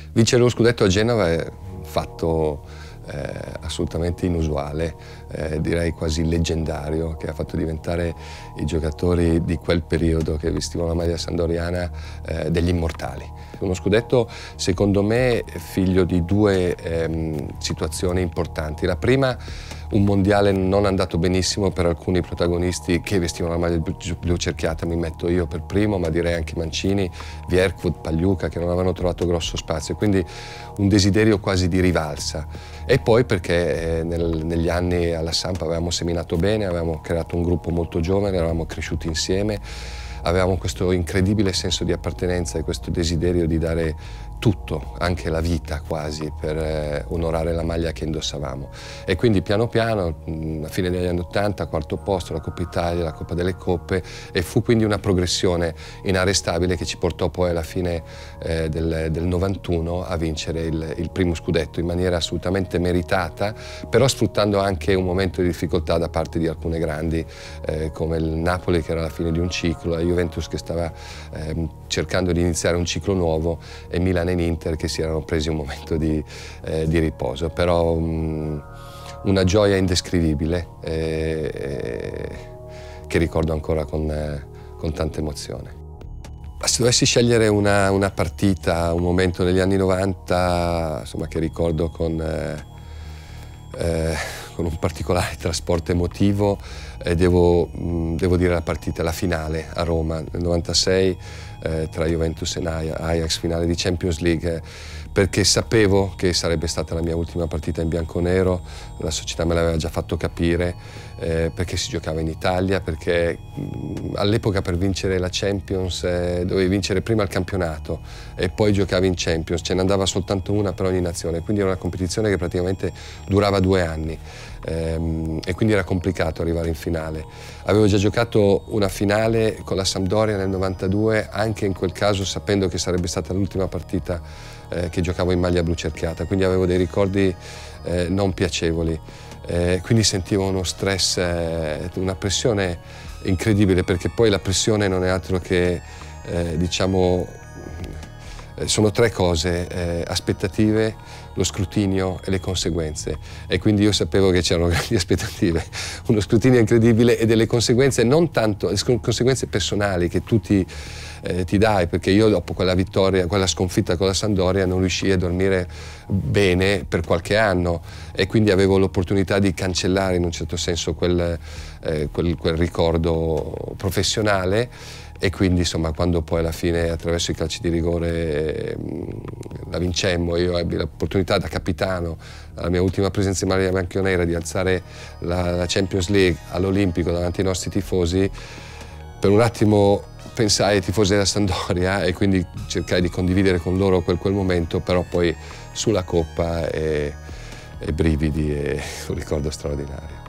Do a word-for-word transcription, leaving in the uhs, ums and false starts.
Vincere lo scudetto a Genova è un fatto eh, assolutamente inusuale, eh, direi quasi leggendario, che ha fatto diventare i giocatori di quel periodo che vestivano la maglia sandoriana eh, degli immortali. Uno scudetto, secondo me, è figlio di due ehm, situazioni importanti. La prima, un mondiale non andato benissimo per alcuni protagonisti che vestivano la maglia blu, blu cerchiata, mi metto io per primo, ma direi anche Mancini, Vierchwood, Pagliuca, che non avevano trovato grosso spazio, quindi un desiderio quasi di rivalsa. E poi perché eh, nel, negli anni alla Samp avevamo seminato bene, avevamo creato un gruppo molto giovane, eravamo cresciuti insieme, avevamo questo incredibile senso di appartenenza e questo desiderio di dare tutto, anche la vita quasi, per eh, onorare la maglia che indossavamo. E quindi piano piano, a fine degli anni Ottanta, quarto posto, la Coppa Italia, la Coppa delle Coppe, e fu quindi una progressione inarrestabile che ci portò poi alla fine eh, del, del novantuno a vincere il, il primo scudetto in maniera assolutamente meritata, però sfruttando anche un momento di difficoltà da parte di alcune grandi, eh, come il Napoli che era alla fine di un ciclo, la Juventus che stava eh, cercando di iniziare un ciclo nuovo, e Milan e l'Inter che si erano presi un momento di, eh, di riposo, però um, una gioia indescrivibile eh, che ricordo ancora con, eh, con tanta emozione. Ma se dovessi scegliere una, una partita, un momento negli anni novanta, insomma, che ricordo con, eh, eh, con un particolare trasporto emotivo, eh, devo, mh, devo dire la partita, la finale a Roma nel novantasei, Eh, tra Juventus e Ajax, finale di Champions League, eh, perché sapevo che sarebbe stata la mia ultima partita in bianconero, la società me l'aveva già fatto capire, eh, perché si giocava in Italia, perché all'epoca per vincere la Champions eh, dovevi vincere prima il campionato e poi giocavi in Champions, ce ne andava soltanto una per ogni nazione, quindi era una competizione che praticamente durava due anni. Ehm, e quindi era complicato arrivare in finale. Avevo già giocato una finale con la Sampdoria nel novantadue, anche in quel caso sapendo che sarebbe stata l'ultima partita eh, che giocavo in maglia blu cerchiata, quindi avevo dei ricordi eh, non piacevoli, eh, quindi sentivo uno stress, eh, una pressione incredibile, perché poi la pressione non è altro che, eh, diciamo, sono tre cose, eh, aspettative, lo scrutinio e le conseguenze, e quindi io sapevo che c'erano grandi aspettative, uno scrutinio incredibile e delle conseguenze, non tanto le conseguenze personali che tu ti, eh, ti dai, perché io dopo quella vittoria, quella sconfitta con la Sampdoria non riuscii a dormire bene per qualche anno, e quindi avevo l'opportunità di cancellare in un certo senso quel, eh, quel, quel ricordo professionale. E quindi insomma, quando poi alla fine attraverso i calci di rigore la vincemmo, io ebbi l'opportunità da capitano, alla mia ultima presenza in maglia bianconera, di alzare la, la Champions League all'Olimpico davanti ai nostri tifosi. Per un attimo pensai ai tifosi della Sampdoria e quindi cercai di condividere con loro quel, quel momento, però poi sulla Coppa e, e brividi e un ricordo straordinario.